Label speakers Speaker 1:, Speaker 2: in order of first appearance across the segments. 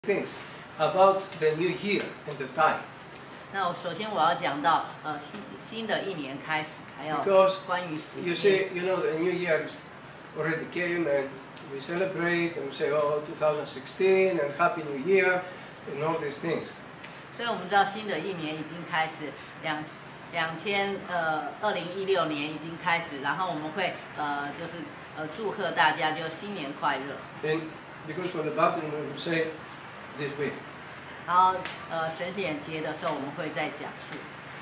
Speaker 1: things about the new year and the time.
Speaker 2: 那首先我要讲到新的一年开始，还有
Speaker 1: Because
Speaker 2: 关于时
Speaker 1: you
Speaker 2: 间。
Speaker 1: see, the new year already came and we celebrate and we say, oh, 2016 and Happy New Year and all these things.
Speaker 2: 所以我们知道新的一年已经开始，2016年已经开始，然后我们会祝贺大家就新年快乐。
Speaker 1: And because for the baptism we will say this way.
Speaker 2: 然后神显节的时候我们会再讲述。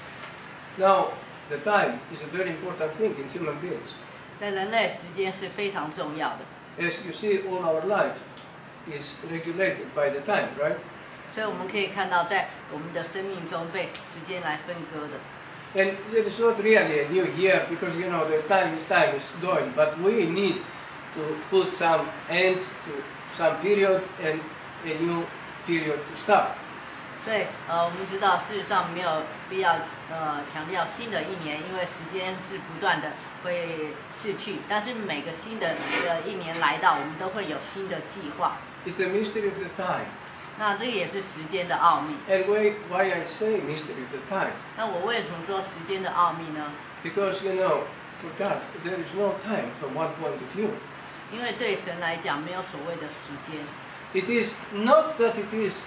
Speaker 1: Now, the time is a very important thing in human beings.
Speaker 2: 在人类时间是非常重要的。
Speaker 1: As you see, all our life is regulated by the time, right?
Speaker 2: 所以我们可以看到，在我们的生命中被时间来分割的。
Speaker 1: And there is not really a new year because the time is going, but we need to put some end to some period and a new period to start.
Speaker 2: 所以我们知道，事实上没有必要强调新的一年，因为时间是不断的会逝去，但是每个新的一年来到，我们都会有新的计划。
Speaker 1: It's the mystery of the time.
Speaker 2: 那这个也是时间的奥秘。
Speaker 1: And why I say mystery of the time?
Speaker 2: 那我为什么说时间的奥秘呢？
Speaker 1: Because for God, there is no time from one point of view.
Speaker 2: 因为对神来讲，没有所谓的时间。
Speaker 1: It is not that it is,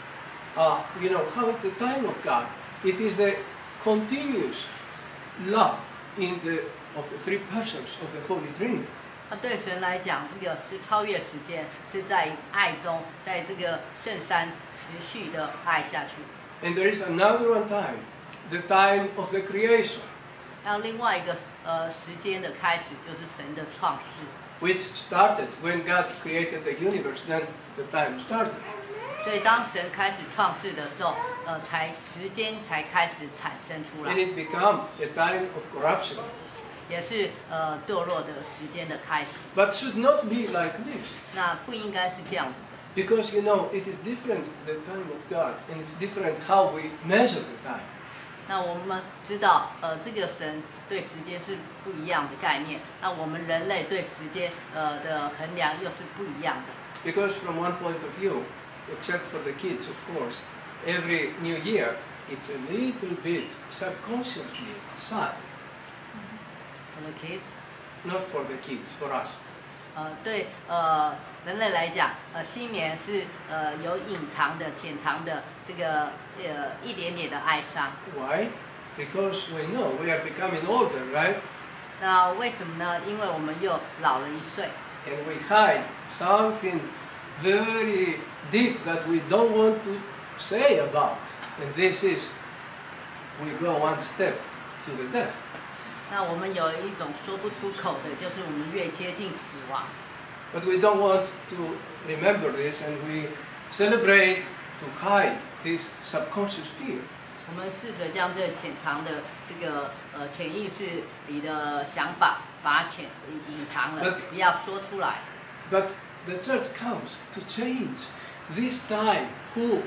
Speaker 1: how is the time of God? It is the continuous love of the three persons of the Holy Trinity.
Speaker 2: 那对神来讲，这个是超越时间，是在爱中，在这个圣山持续的爱下去。
Speaker 1: And there is another one time, the time of the creation,
Speaker 2: 还有另外一个时间的开始，就是神的创世。
Speaker 1: which started when God created the universe, then the time started.
Speaker 2: 所以当神开始创世的时候，时间才开始产生出来，
Speaker 1: And it became a time of corruption.
Speaker 2: 也是堕落的时间的开始。
Speaker 1: But should not be like this.
Speaker 2: 那不应该是这样子的。
Speaker 1: Because, it is different, the time of God, and it's different how we measure the time.
Speaker 2: 那我们知道，这个神对时间是不一样的概念。那我们人类对时间的衡量又是不一样的。
Speaker 1: Because from one point of view, except for the kids, of course, every new year, it's a little bit subconsciously sad.
Speaker 2: For the kids，
Speaker 1: Not for the kids, for us.
Speaker 2: 对人类来讲，新年是有隐藏的、潜藏的这个一点点的哀伤。
Speaker 1: Why? Because we know we are becoming older, right?
Speaker 2: 那为什么呢？因为我们又老了1岁。
Speaker 1: And we hide something very deep that we don't want to say about. And this is, we go one step to the death.
Speaker 2: 那我们有一种说不出口的，就是我们越接近死亡。
Speaker 1: But we don't want to remember this, and we celebrate to hide this subconscious fear.
Speaker 2: 我们试着将这潜藏的这个潜意识里的想法，把它隐藏了，不要说出来。
Speaker 1: But the church comes to change this time who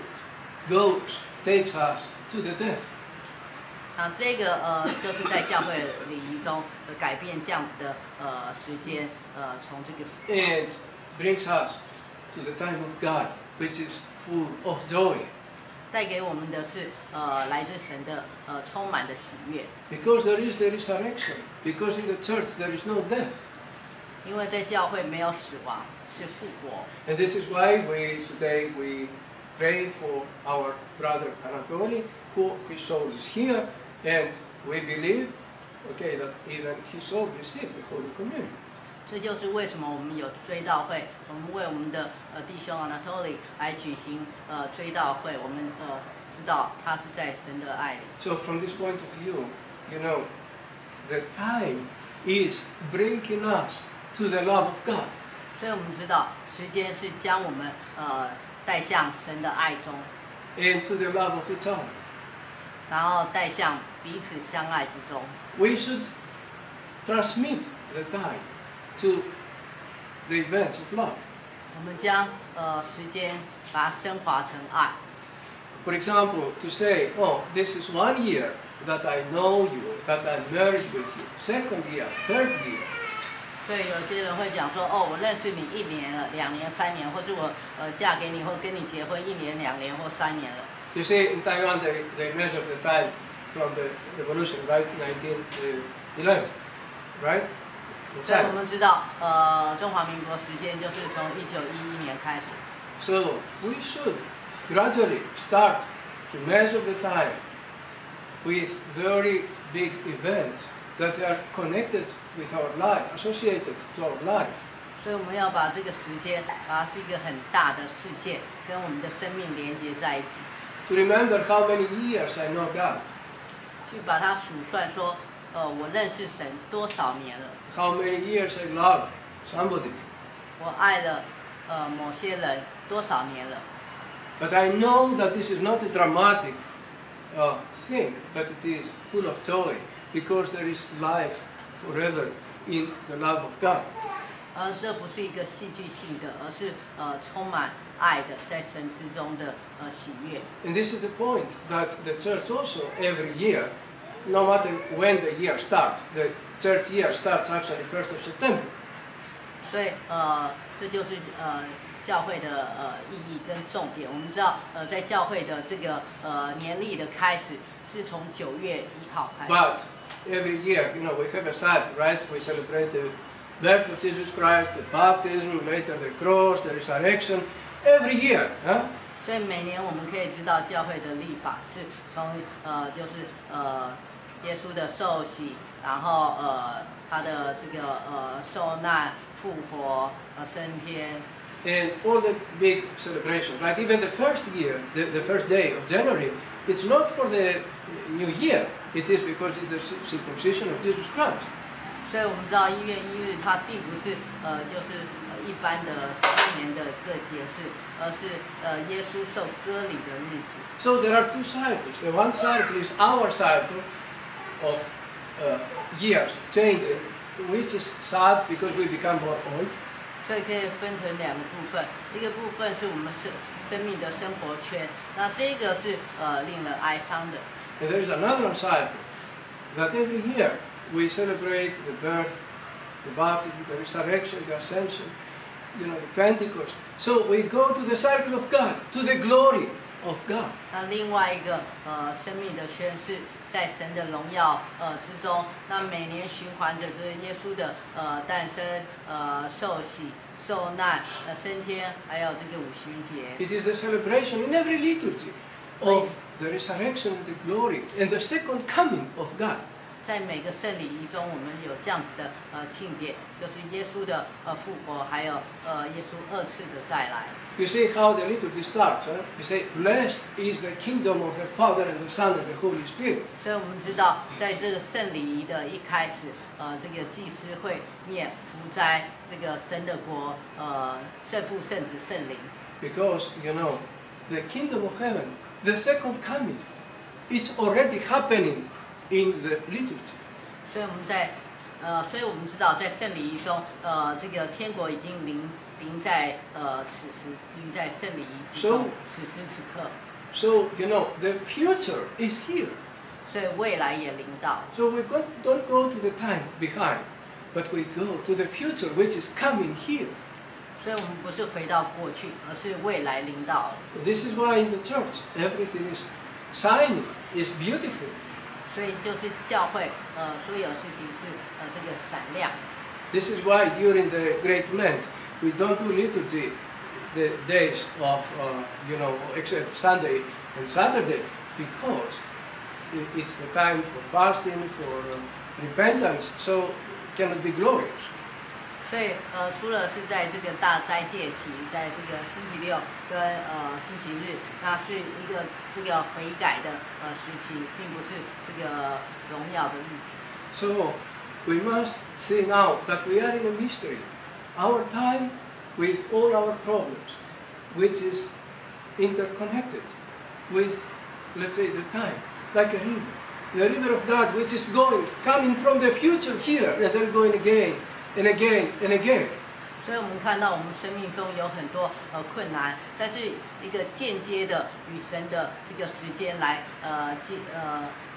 Speaker 1: takes us to the death.
Speaker 2: 那这个就是在教会礼仪中改变这样子的时间，从这个
Speaker 1: And brings us to the time of God, which is full of joy.
Speaker 2: 带给我们的是来自神的充满的喜悦。
Speaker 1: Because there is the resurrection. Because in the church there is no death.
Speaker 2: 因为在教会没有死亡，是复活。
Speaker 1: And this is why today we pray for our brother Anatoly, his soul is here, and we believe, that even his soul received the Holy Communion.
Speaker 2: 这就是为什么我们有追悼会，我们为我们的弟兄 Anatoly 来举行追悼会。我们知道他是在神的爱里。
Speaker 1: So from this point of view, the time is bringing us to the love of God.
Speaker 2: 所以我们知道时间是将我们带向神的爱中，
Speaker 1: And to the love of each other.
Speaker 2: 然后带向彼此相爱之中。
Speaker 1: We should transmit the time to the events of love.
Speaker 2: 我们将时间把它升华成爱。
Speaker 1: For example, to say, oh, this is 1 year that I know you, that I'm married with you. 2nd year, 3rd year.
Speaker 2: 所以有些人会讲说，哦，我认识你1年了、2年、3年，或是我嫁给你或跟你结婚1年、2年或3年了。
Speaker 1: You see, in Taiwan they measure the time from the revolution, right? 1911, right?
Speaker 2: 所以我们知道，中华民国时间就是从1911年开始。
Speaker 1: So we should gradually start to measure the time with very big events that are connected with our life, associated to our life.
Speaker 2: 所以我们要把这个时间，把它是一个很大的事件，跟我们的生命连接在一起。
Speaker 1: To remember how many years I know God.
Speaker 2: 去把它数算说，我认识神多少年了。
Speaker 1: How many years I loved somebody.
Speaker 2: 我爱了某些人多少年了。
Speaker 1: But I know that this is not a dramatic thing, but it is full of joy because there is life forever in the love of God.
Speaker 2: 这不是一个戏剧性的，而是充满爱的，在神之中的喜悦。
Speaker 1: And this is the point that the church also every year, no matter when the year starts, the church year starts actually 1st of September.
Speaker 2: 所以这就是教会的意义跟重点。我们知道在教会的这个年历的开始是从9月1号开始。
Speaker 1: But every year, you know, we have a cycle, right? We celebrate the birth of Jesus Christ, the baptism, later the cross, the resurrection, every year. Huh?
Speaker 2: 所以每年我们可以知道教会的历法是从就是耶稣的受洗，然后他的这个受难、复活、升天。
Speaker 1: And all the big celebrations, right? Even the first year, the first day of January, it's not for the new year. It is because it's the circumcision of Jesus Christ.
Speaker 2: 所以我们知道1月1日它并不是就是一般的新年的这节日，而是耶稣受割礼的日子。
Speaker 1: So there are two cycles. The one cycle is our cycle of years changing, which is sad because we become more old.
Speaker 2: 所以可以分成2个部分，一个部分是我们生命的生活圈，那这个是令人哀伤的。
Speaker 1: And there is another cycle that every year we celebrate the birth, the baptism, the resurrection, the ascension, you know, the Pentecost. So we go to the circle of God, to the glory of God.
Speaker 2: 那另外一个生命的圈是在神的荣耀之中，那每年循环着这耶稣的诞生、受洗、受难、升天，还有这个五旬节。
Speaker 1: It is the celebration in every liturgy of the resurrection and the glory and the second coming of God.
Speaker 2: 在每个圣礼仪中，我们有这样子的庆典，就是耶稣的复活，还有耶稣2次的再来。
Speaker 1: You see how the liturgy starts, huh? You say, blessed is the kingdom of the Father and the Son and the Holy Spirit.
Speaker 2: 所以我们知道，在这个圣礼仪的一开始，这个祭司会念福斋这个神的国，圣父、圣子、圣灵。
Speaker 1: Because, you know, the kingdom of heaven, the second coming, it's already happening in the liturgy.
Speaker 2: 所以我们知道，在圣礼仪中，这个天国已经临在此时，临在圣礼仪之中，此时此刻。
Speaker 1: So, you know, the future is here.
Speaker 2: 所以未来也临到。
Speaker 1: So we don't go to the time behind, but we go to the future which is coming here.
Speaker 2: 所以我们不是回到过去，而是未来临到了。
Speaker 1: This is why in the church everything is shining, is beautiful.
Speaker 2: 所以就是教会，所有事情是这个闪亮。
Speaker 1: This is why during the Great Lent we don't do liturgy the days of, you know, except Sunday and Saturday, because it's the time for fasting, for repentance, so it cannot be glorious.
Speaker 2: 所以除了是在这个大斋戒期，在这个星期六跟星期日，那是一个这个悔改的时期，并不是这个荣耀的日子。
Speaker 1: So we must see now that we are in a mystery. Our time with all our problems, which is interconnected with, let's say, the time, like a river. The river of God, which is coming from the future here, and then going again, and again, and again.
Speaker 2: 所以我们看到我们生命中有很多困难，但是一个间接的与神的这个时间来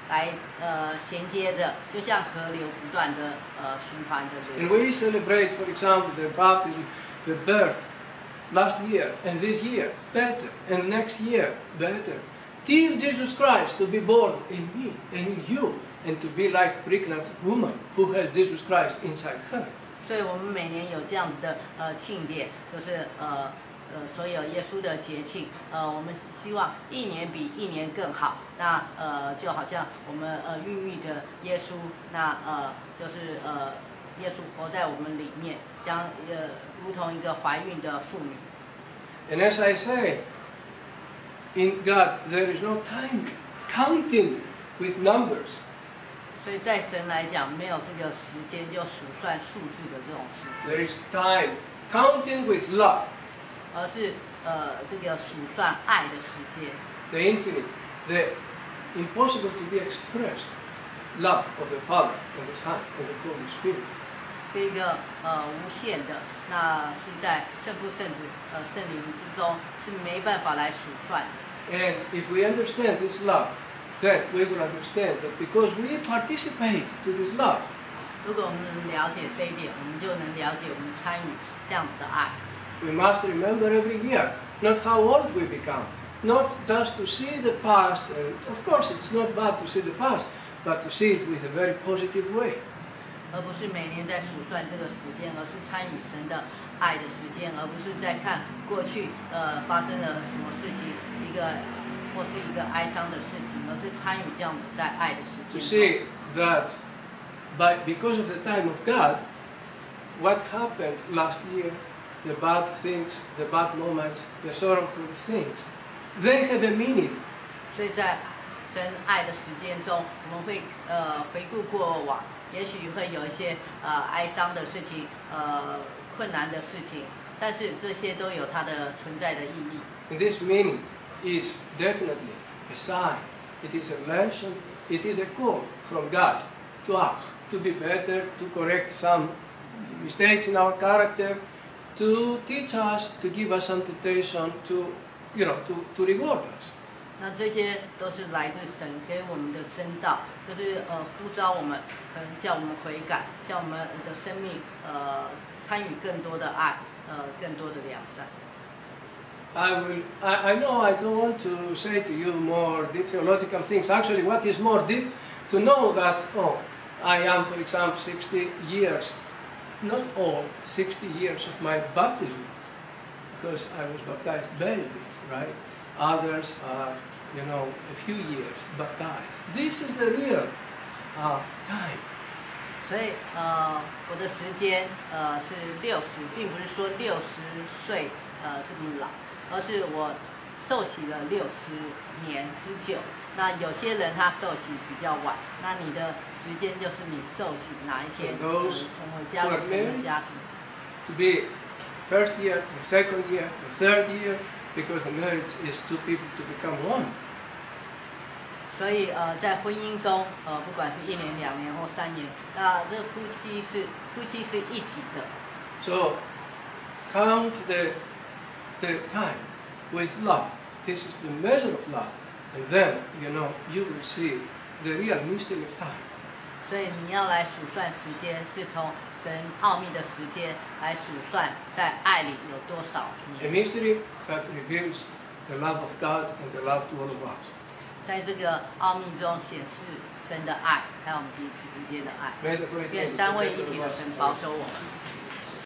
Speaker 2: 来衔接着，就像河流不断的循环的
Speaker 1: And
Speaker 2: 流。
Speaker 1: we celebrate, for example, the baptism, the birth last year and this year better and next year better. Till Jesus Christ to be born in me and in you and to be like pregnant woman who has Jesus Christ inside her.
Speaker 2: 所以我们每年有这样子的庆典，就是所有耶稣的节庆，我们希望一年比一年更好。那就好像我们孕育着耶稣，那就是耶稣活在我们里面，将如同一个怀孕的妇女。
Speaker 1: And as I say, in God there is no time counting with numbers.
Speaker 2: 所以在神来讲，没有这个时间就数算数字的这种时间，
Speaker 1: There is time counting with love,
Speaker 2: 而是这个数算爱的时间。
Speaker 1: the infinite, the impossible to be expressed love of the Father and the Son and the Holy Spirit.
Speaker 2: 是一个无限的，那是在圣父、圣子、圣灵之中是没办法来数算的。
Speaker 1: And if we understand this love, then we will understand that because we participate to this love,
Speaker 2: 如果我们能了解这一点，我们就能了解我们参与这样子的爱。
Speaker 1: we must remember every year not how old we become, not just to see the past, and of course it's not bad to see the past, but to see it with a very positive way.
Speaker 2: 而不是每年在数算这个时间，而是参与神的爱的时间，而不是在看过去发生了什么事情，或是一个哀伤的事情，而是参与这样子在爱的时
Speaker 1: To
Speaker 2: 间中。
Speaker 1: see that because of the time of God, what happened last year, the bad things, the bad moments, the sorrowful things, they have a meaning.
Speaker 2: 所以在神爱的时间中，我们会回顾过往，也许会有一些哀伤的事情，困难的事情，但是这些都有它的存在的意义。
Speaker 1: And this meaning is definitely a sign. It is a lesson. It is a call from God to us to be better, to correct some mistakes in our character, to teach us, to give us some temptation, to reward us.
Speaker 2: 那这些都是来自神给我们的征兆，就是呼召我们，可能叫我们悔改，叫我们的生命参与更多的爱，更多的良善。
Speaker 1: I know I don't want to say to you more deep theological things. Actually, what is more deep, to know that, I am, for example, 60 years, not old, 60 years of my baptism, because I was baptized baby, right? Others are, a few years baptized. This is the real time.
Speaker 2: 所以我的时间是60，并不是说60岁这么老，而是我受洗了60年之久。那有些人他受洗比较晚，那你的时间就是你受洗哪一天成为加入神的家庭。
Speaker 1: To be first year, the second year, the third year, because the marriage is two people to become one.
Speaker 2: 所以在婚姻中，不管是1年、2年或3年，那这夫妻是一体的。
Speaker 1: So count the time with love. This is the measure of love, and then you will see the real mystery of time.
Speaker 2: 所以你要来数算时间，是从神奥秘的时间来数算，在爱里有多少
Speaker 1: A
Speaker 2: 年。
Speaker 1: mystery that reveals the love of God and the love to all of us.
Speaker 2: 在这个奥秘中显示神的爱，还有我们彼此之间的爱。
Speaker 1: May the Holy
Speaker 2: 愿
Speaker 1: Trinity
Speaker 2: 三位
Speaker 1: protect
Speaker 2: 一体
Speaker 1: all
Speaker 2: 的
Speaker 1: of us.
Speaker 2: 神保守我们。